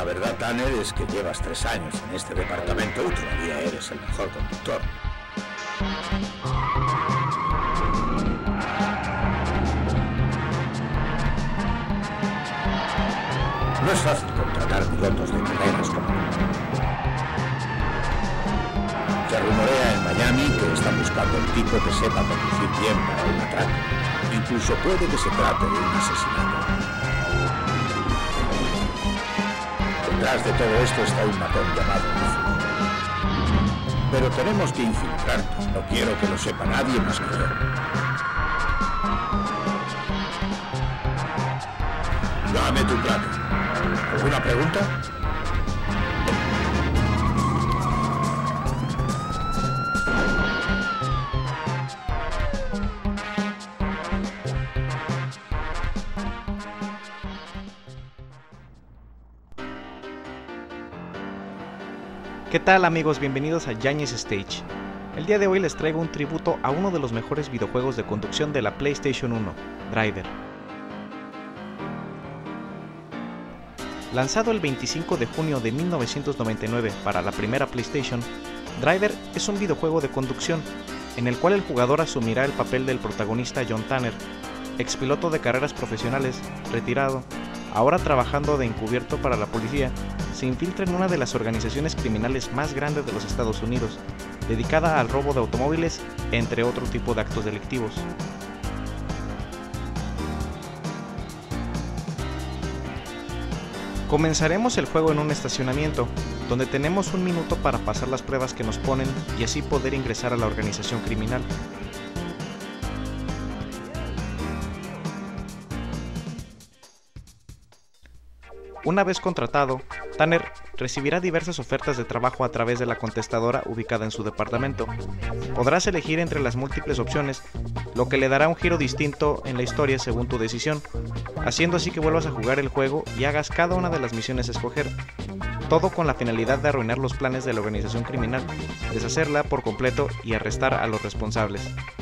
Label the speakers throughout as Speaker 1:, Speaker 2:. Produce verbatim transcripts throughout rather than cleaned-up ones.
Speaker 1: verdad, Tanner, es que llevas tres años en este departamento y todavía eres el mejor conductor. No es fácil contratar pilotos de carreras como tú. Se rumorea en Miami que están buscando un tipo que sepa conducir bien para un atraco. Incluso puede que se trate de un asesinato. Detrás de todo esto está un matón llamado Rufus. Pero tenemos que infiltrarte. No quiero que lo sepa nadie más que yo. Dame tu placa. ¿Alguna pregunta?
Speaker 2: ¿Qué tal, amigos? Bienvenidos a Yáñez Stage. El día de hoy les traigo un tributo a uno de los mejores videojuegos de conducción de la PlayStation uno, Driver. Lanzado el veinticinco de junio de mil novecientos noventa y nueve para la primera PlayStation, Driver es un videojuego de conducción en el cual el jugador asumirá el papel del protagonista John Tanner, expiloto de carreras profesionales, retirado, ahora trabajando de encubierto para la policía. Se infiltra en una de las organizaciones criminales más grandes de los Estados Unidos, dedicada al robo de automóviles, entre otro tipo de actos delictivos. Comenzaremos el juego en un estacionamiento, donde tenemos un minuto para pasar las pruebas que nos ponen y así poder ingresar a la organización criminal. Una vez contratado, Tanner recibirá diversas ofertas de trabajo a través de la contestadora ubicada en su departamento. Podrás elegir entre las múltiples opciones, lo que le dará un giro distinto en la historia según tu decisión, haciendo así que vuelvas a jugar el juego y hagas cada una de las misiones a escoger, todo con la finalidad de arruinar los planes de la organización criminal, deshacerla por completo y arrestar a los responsables.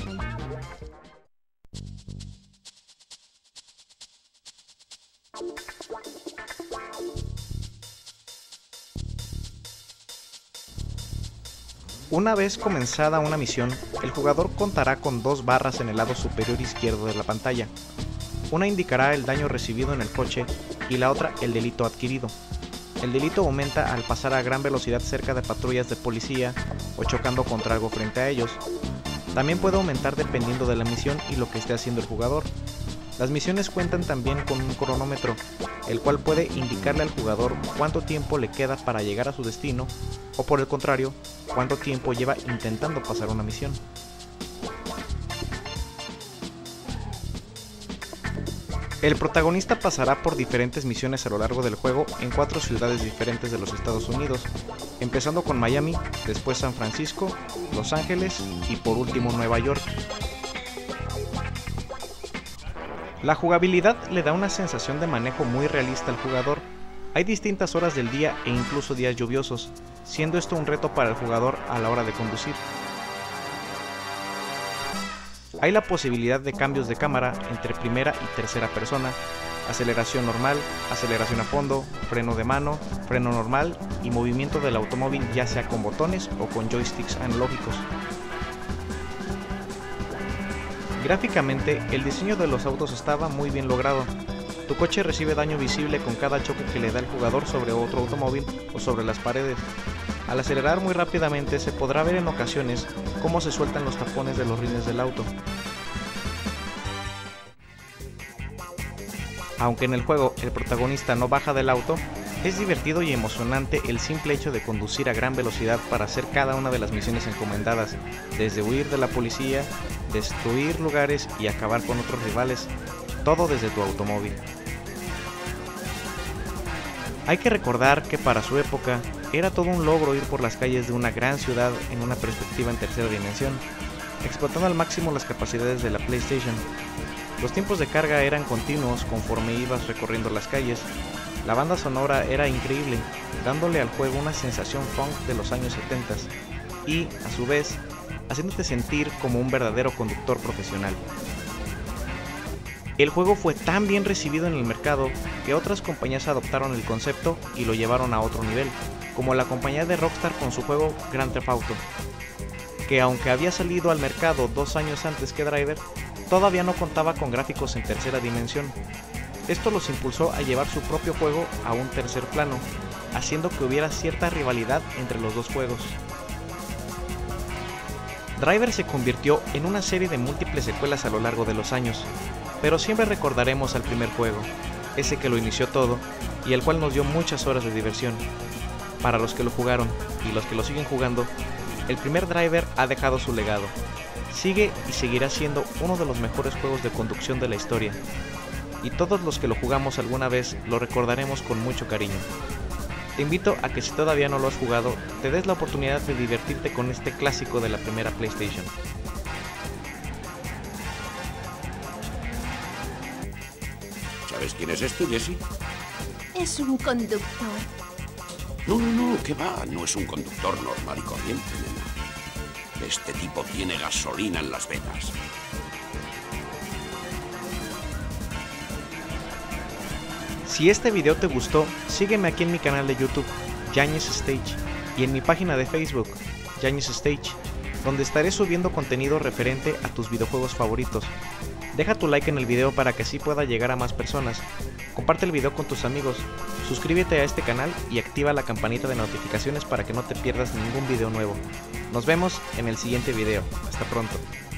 Speaker 2: Una vez comenzada una misión, el jugador contará con dos barras en el lado superior izquierdo de la pantalla. Una indicará el daño recibido en el coche y la otra el delito adquirido. El delito aumenta al pasar a gran velocidad cerca de patrullas de policía o chocando contra algo frente a ellos. También puede aumentar dependiendo de la misión y lo que esté haciendo el jugador. Las misiones cuentan también con un cronómetro, el cual puede indicarle al jugador cuánto tiempo le queda para llegar a su destino, o por el contrario, cuánto tiempo lleva intentando pasar una misión. El protagonista pasará por diferentes misiones a lo largo del juego en cuatro ciudades diferentes de los Estados Unidos, empezando con Miami, después San Francisco, Los Ángeles y por último Nueva York. La jugabilidad le da una sensación de manejo muy realista al jugador. Hay distintas horas del día e incluso días lluviosos, siendo esto un reto para el jugador a la hora de conducir. Hay la posibilidad de cambios de cámara entre primera y tercera persona, aceleración normal, aceleración a fondo, freno de mano, freno normal y movimiento del automóvil ya sea con botones o con joysticks analógicos. Gráficamente, el diseño de los autos estaba muy bien logrado. Tu coche recibe daño visible con cada choque que le da el jugador sobre otro automóvil o sobre las paredes. Al acelerar muy rápidamente se podrá ver en ocasiones cómo se sueltan los tapones de los rines del auto. Aunque en el juego el protagonista no baja del auto, es divertido y emocionante el simple hecho de conducir a gran velocidad para hacer cada una de las misiones encomendadas, desde huir de la policía, destruir lugares y acabar con otros rivales, todo desde tu automóvil. Hay que recordar que para su época era todo un logro ir por las calles de una gran ciudad en una perspectiva en tercera dimensión, explotando al máximo las capacidades de la PlayStation. Los tiempos de carga eran continuos conforme ibas recorriendo las calles. La banda sonora era increíble, dándole al juego una sensación funk de los años setenta y, a su vez, haciéndote sentir como un verdadero conductor profesional. El juego fue tan bien recibido en el mercado que otras compañías adoptaron el concepto y lo llevaron a otro nivel, como la compañía de Rockstar con su juego Grand Theft Auto, que aunque había salido al mercado dos años antes que Driver, todavía no contaba con gráficos en tercera dimensión. Esto los impulsó a llevar su propio juego a un tercer plano, haciendo que hubiera cierta rivalidad entre los dos juegos. Driver se convirtió en una serie de múltiples secuelas a lo largo de los años, pero siempre recordaremos al primer juego, ese que lo inició todo y el cual nos dio muchas horas de diversión. Para los que lo jugaron y los que lo siguen jugando, el primer Driver ha dejado su legado. Sigue y seguirá siendo uno de los mejores juegos de conducción de la historia, y todos los que lo jugamos alguna vez lo recordaremos con mucho cariño. Te invito a que si todavía no lo has jugado, te des la oportunidad de divertirte con este clásico de la primera PlayStation.
Speaker 1: ¿Sabes quién es este, Jesse?
Speaker 3: Es un conductor.
Speaker 1: No, no, no, ¿qué va? No es un conductor normal y corriente, nena. Este tipo tiene gasolina en las venas.
Speaker 2: Si este video te gustó, sígueme aquí en mi canal de YouTube, Yáñez Stage, y en mi página de Facebook, Yáñez Stage, donde estaré subiendo contenido referente a tus videojuegos favoritos. Deja tu like en el video para que así pueda llegar a más personas. Comparte el video con tus amigos, suscríbete a este canal y activa la campanita de notificaciones para que no te pierdas ningún video nuevo. Nos vemos en el siguiente video. Hasta pronto.